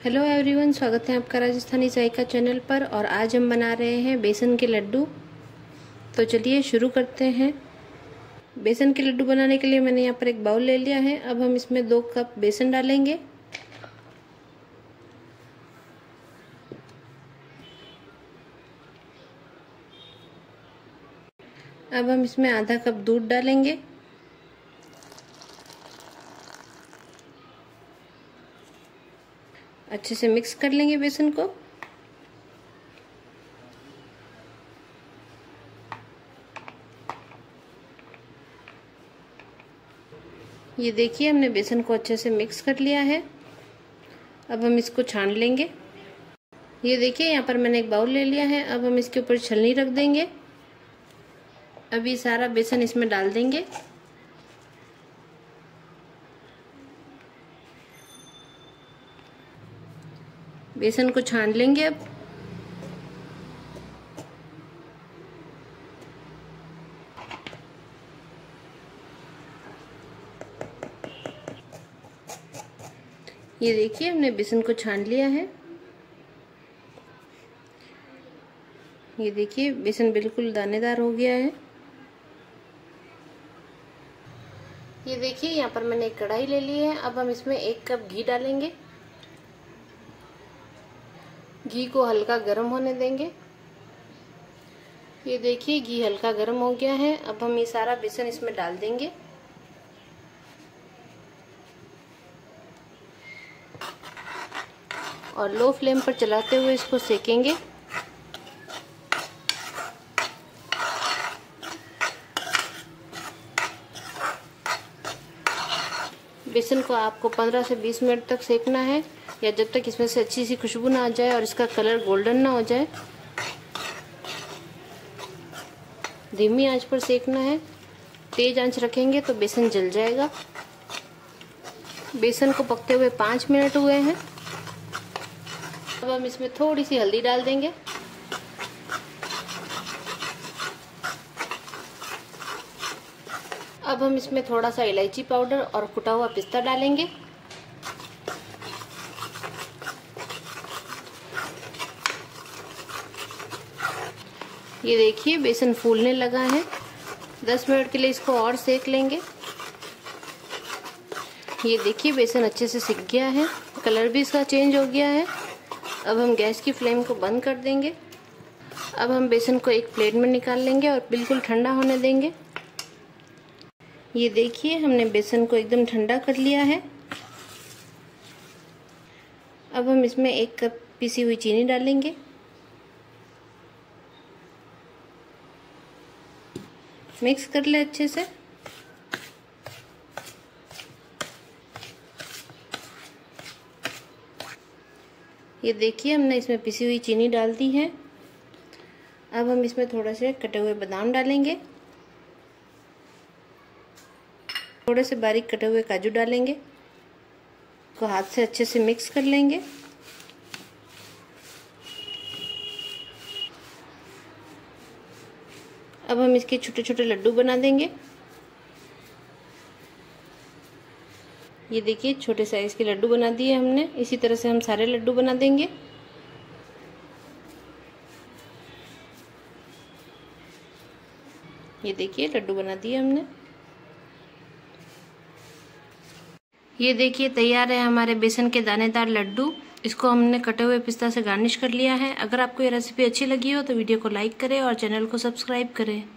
Hello everyone, स्वागत है आपका राजस्थानी जायका चैनल पर। और आज हम बना रहे हैं बेसन के लड्डू। तो चलिए शुरू करते हैं। बेसन के लड्डू बनाने के लिए मैंने यहाँ पर एक बाउल ले लिया है। अब हम इसमें 2 कप बेसन डालेंगे। अब हम इसमें आधा कप दूध डालेंगे। अच्छे से मिक्स कर लेंगे बेसन को। ये देखिए, हमने बेसन को अच्छे से मिक्स कर लिया है। अब हम इसको छान लेंगे। ये देखिए, यहाँ पर मैंने एक बाउल ले लिया है। अब हम इसके ऊपर छलनी रख देंगे। अब ये सारा बेसन इसमें डाल देंगे। बेसन को छान लेंगे। अब ये देखिए, हमने बेसन को छान लिया है। ये देखिए, बेसन बिल्कुल दानेदार हो गया है। ये देखिए, यहाँ पर मैंने एक कढ़ाई ले ली है। अब हम इसमें 1 कप घी डालेंगे। घी को हल्का गर्म होने देंगे। ये देखिए, घी हल्का गर्म हो गया है। अब हम ये सारा बेसन इसमें डाल देंगे। और लो फ्लेम पर चलाते हुए इसको सेकेंगे। बेसन को आपको 15 से 20 मिनट तक सेकना है, या जब तक इसमें से अच्छी सी खुशबू ना आ जाए और इसका कलर गोल्डन ना हो जाए। धीमी आंच पर सेकना है। तेज आंच रखेंगे तो बेसन जल जाएगा। बेसन को पकते हुए 5 मिनट हुए हैं। अब हम इसमें थोड़ी सी हल्दी डाल देंगे। अब हम इसमें थोड़ा सा इलायची पाउडर और कुटा हुआ पिस्ता डालेंगे। ये देखिए, बेसन फूलने लगा है। 10 मिनट के लिए इसको और सेक लेंगे। ये देखिए, बेसन अच्छे से सिक गया है। कलर भी इसका चेंज हो गया है। अब हम गैस की फ्लेम को बंद कर देंगे। अब हम बेसन को एक प्लेट में निकाल लेंगे और बिल्कुल ठंडा होने देंगे। ये देखिए, हमने बेसन को एकदम ठंडा कर लिया है। अब हम इसमें 1 कप पिसी हुई चीनी डालेंगे। मिक्स कर ले अच्छे से। ये देखिए, हमने इसमें पिसी हुई चीनी डाल दी है। अब हम इसमें थोड़े से कटे हुए बादाम डालेंगे। थोड़े से बारीक कटे हुए काजू डालेंगे। को हाथ से अच्छे से मिक्स कर लेंगे। अब हम इसके छोटे छोटे लड्डू बना देंगे। ये देखिए, छोटे साइज के लड्डू बना दिए हमने। इसी तरह से हम सारे लड्डू बना देंगे। ये देखिए, लड्डू बना दिए हमने। ये देखिए, तैयार है हमारे बेसन के दानेदार लड्डू। इसको हमने कटे हुए पिस्ता से गार्निश कर लिया है। अगर आपको ये रेसिपी अच्छी लगी हो तो वीडियो को लाइक करें और चैनल को सब्सक्राइब करें।